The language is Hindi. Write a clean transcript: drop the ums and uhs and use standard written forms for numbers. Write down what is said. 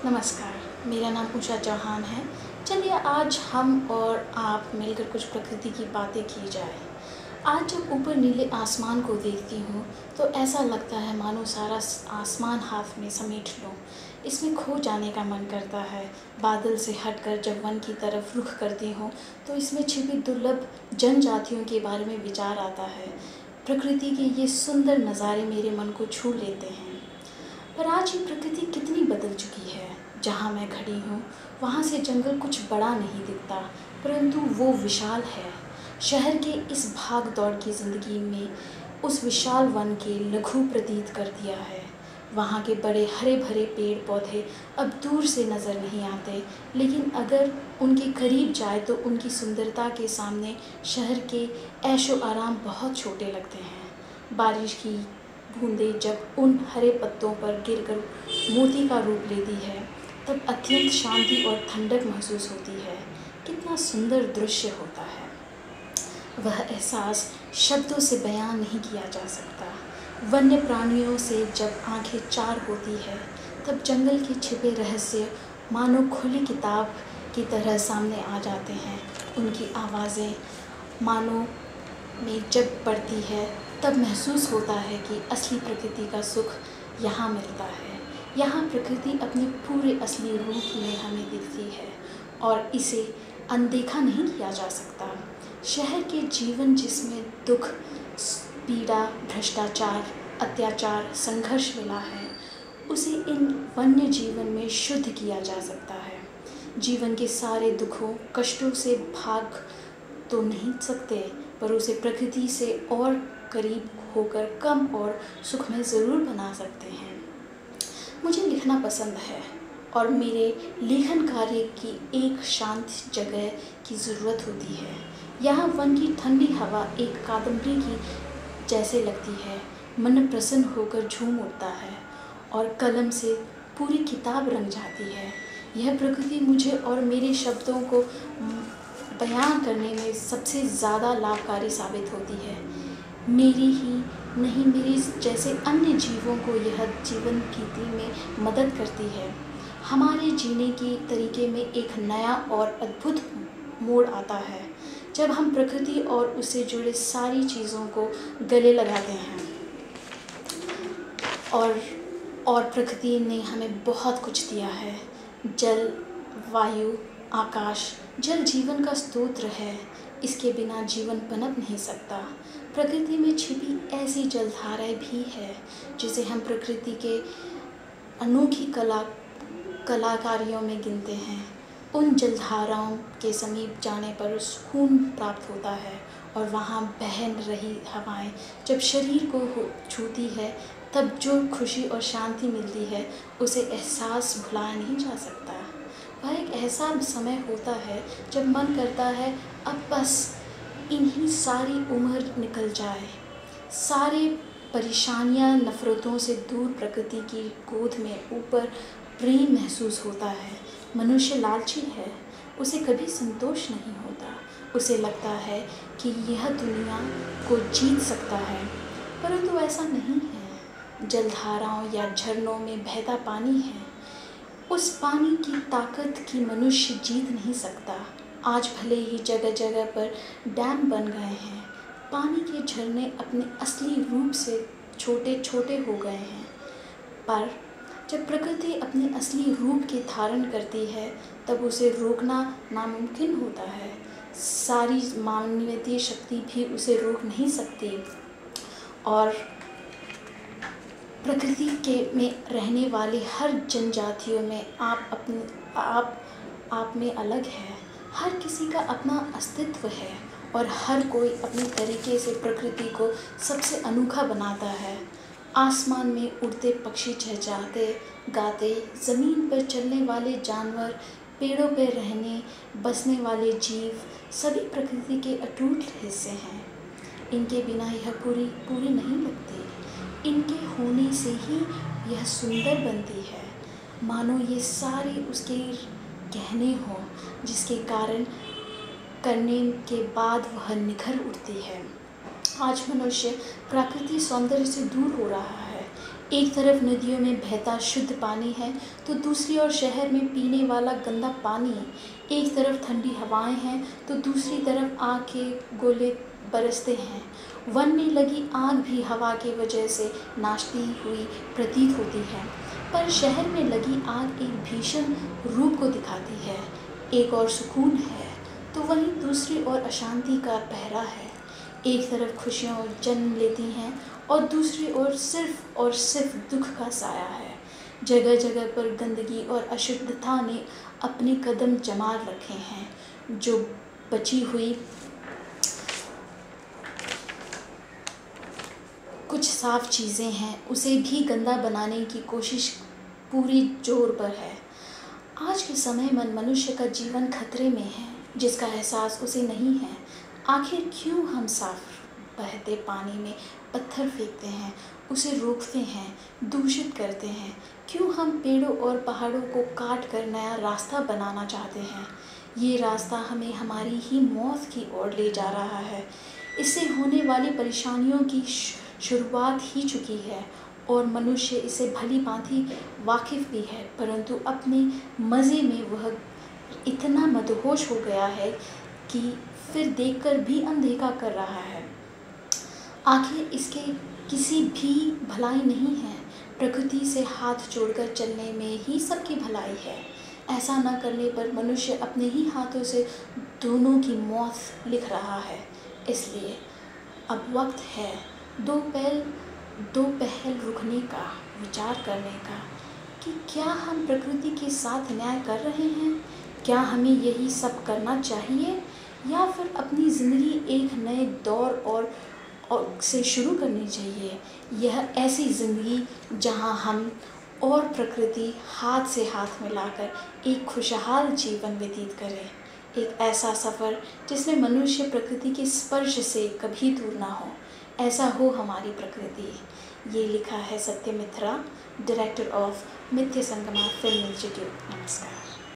नमस्कार, मेरा नाम उषा चौहान है। चलिए आज हम और आप मिलकर कुछ प्रकृति की बातें की जाए। आज जब ऊपर नीले आसमान को देखती हूँ तो ऐसा लगता है मानो सारा आसमान हाथ में समेट लूँ। इसमें खो जाने का मन करता है। बादल से हटकर जब वन की तरफ रुख करती हूँ तो इसमें छिपी दुर्लभ जनजातियों के बारे में विचार आता है। प्रकृति के ये सुंदर नज़ारे मेरे मन को छू लेते हैं। पर आज ये प्रकृति कितनी बदल चुकी है। जहाँ मैं खड़ी हूँ वहाँ से जंगल कुछ बड़ा नहीं दिखता, परंतु वो विशाल है। शहर के इस भाग दौड़ की ज़िंदगी में उस विशाल वन के लघु प्रतीत कर दिया है। वहाँ के बड़े हरे भरे पेड़ पौधे अब दूर से नज़र नहीं आते, लेकिन अगर उनके करीब जाए तो उनकी सुंदरता के सामने शहर के ऐशो आराम बहुत छोटे लगते हैं। बारिश की बूंदें जब उन हरे पत्तों पर गिरकर मोती का रूप लेती है तब अत्यंत शांति और ठंडक महसूस होती है। कितना सुंदर दृश्य होता है। वह एहसास शब्दों से बयान नहीं किया जा सकता। वन्य प्राणियों से जब आंखें चार होती है तब जंगल के छिपे रहस्य मानो खुली किताब की तरह सामने आ जाते हैं। उनकी आवाज़ें मानो में जब पड़ती है तब महसूस होता है कि असली प्रकृति का सुख यहाँ मिलता है। यहाँ प्रकृति अपने पूरे असली रूप में हमें दिखती है और इसे अनदेखा नहीं किया जा सकता। शहर के जीवन जिसमें दुख, पीड़ा, भ्रष्टाचार, अत्याचार, संघर्ष मिला है, उसे इन वन्य जीवन में शुद्ध किया जा सकता है। जीवन के सारे दुखों, कष्टों से भाग तो नहीं सकते, पर उसे प्रकृति से और करीब होकर कम और सुखमय ज़रूर बना सकते हैं। मुझे लिखना पसंद है और मेरे लेखन कार्य की एक शांत जगह की ज़रूरत होती है। यहाँ वन की ठंडी हवा एक कादम्बरी की जैसे लगती है। मन प्रसन्न होकर झूम उठता है और कलम से पूरी किताब रंग जाती है। यह प्रकृति मुझे और मेरे शब्दों को बयान करने में सबसे ज़्यादा लाभकारी साबित होती है। मेरी ही नहीं, मेरे जैसे अन्य जीवों को यह जीवन रीति में मदद करती है। हमारे जीने के तरीके में एक नया और अद्भुत मोड़ आता है जब हम प्रकृति और उससे जुड़े सारी चीज़ों को गले लगाते हैं। और प्रकृति ने हमें बहुत कुछ दिया है। जल, वायु, आकाश। जल जीवन का स्रोत है। इसके बिना जीवन पनप नहीं सकता। प्रकृति में छिपी ऐसी जलधाराएं भी है जिसे हम प्रकृति के अनोखी कलाकारियों में गिनते हैं। उन जलधाराओं के समीप जाने पर सुकून प्राप्त होता है और वहाँ बह रही हवाएं जब शरीर को छूती है तब जो खुशी और शांति मिलती है उसे एहसास भुलाया नहीं जा सकता। वह एक ऐसा समय होता है जब मन करता है अब बस इन्हीं सारी उम्र निकल जाए। सारे परेशानियां, नफ़रतों से दूर प्रकृति की गोद में ऊपर प्रेम महसूस होता है। मनुष्य लालची है, उसे कभी संतोष नहीं होता। उसे लगता है कि यह दुनिया को जीत सकता है, परंतु ऐसा नहीं है। जलधाराओं या झरनों में बहता पानी है, उस पानी की ताकत की मनुष्य जीत नहीं सकता। आज भले ही जगह जगह पर डैम बन गए हैं, पानी के झरने अपने असली रूप से छोटे छोटे हो गए हैं, पर जब प्रकृति अपने असली रूप के धारण करती है तब उसे रोकना नामुमकिन होता है। सारी मानवीय शक्ति भी उसे रोक नहीं सकती। और प्रकृति के में रहने वाले हर जनजातियों में आप में अलग है। हर किसी का अपना अस्तित्व है और हर कोई अपने तरीके से प्रकृति को सबसे अनोखा बनाता है। आसमान में उड़ते पक्षी चहचहाते गाते, ज़मीन पर चलने वाले जानवर, पेड़ों पर रहने बसने वाले जीव सभी प्रकृति के अटूट हिस्से हैं। इनके बिना यह पूरी नहीं लगती। इनके होने से ही यह सुंदर बनती है, मानो ये सारे उसके गहने हों जिसके कारण करने के बाद वह निखर उठती है। आज मनुष्य प्राकृतिक सौंदर्य से दूर हो रहा है। एक तरफ नदियों में बहता शुद्ध पानी है तो दूसरी ओर शहर में पीने वाला गंदा पानी। एक तरफ ठंडी हवाएं हैं तो दूसरी तरफ आग के गोले बरसते हैं। वन में लगी आग भी हवा की वजह से नाचती हुई प्रतीत होती है, पर शहर में लगी आग एक भीषण रूप को दिखाती है। एक और सुकून है तो वहीं दूसरी ओर अशांति का पहरा है। एक तरफ खुशियाँ जन्म लेती हैं और दूसरी ओर सिर्फ दुख का साया है। जगह जगह पर गंदगी और अशुद्धता ने अपने कदम जमा रखे हैं। जो बची हुई कुछ साफ चीज़ें हैं उसे भी गंदा बनाने की कोशिश पूरी जोर पर है। आज के समय में मनुष्य का जीवन खतरे में है, जिसका एहसास उसे नहीं है। आखिर क्यों हम साफ बहते पानी में पत्थर फेंकते हैं, उसे रोकते हैं, दूषित करते हैं? क्यों हम पेड़ों और पहाड़ों को काट कर नया रास्ता बनाना चाहते हैं? ये रास्ता हमें हमारी ही मौत की ओर ले जा रहा है। इससे होने वाली परेशानियों की शुरुआत ही चुकी है और मनुष्य इसे भली भांति वाकिफ़ भी है, परंतु अपने मज़े में वह इतना मदहोश हो गया है कि फिर देखकर भी अनदेखा कर रहा है। आखिर इसके किसी भी भलाई नहीं है। प्रकृति से हाथ जोड़कर चलने में ही सबकी भलाई है। ऐसा न करने पर मनुष्य अपने ही हाथों से दोनों की मौत लिख रहा है। इसलिए अब वक्त है दो पहल रुकने का, विचार करने का कि क्या हम प्रकृति के साथ न्याय कर रहे हैं? क्या हमें यही सब करना चाहिए या फिर अपनी ज़िंदगी एक नए दौर और से शुरू करनी चाहिए? यह ऐसी ज़िंदगी जहां हम और प्रकृति हाथ से हाथ मिलाकर एक खुशहाल जीवन व्यतीत करें। एक ऐसा सफ़र जिसमें मनुष्य प्रकृति के स्पर्श से कभी दूर ना हो। ऐसा हो हमारी प्रकृति। ये लिखा है सत्यमित्रा, डायरेक्टर ऑफ मिथ्यासंगमा फिल्म इंस्टीट्यूट। नमस्कार।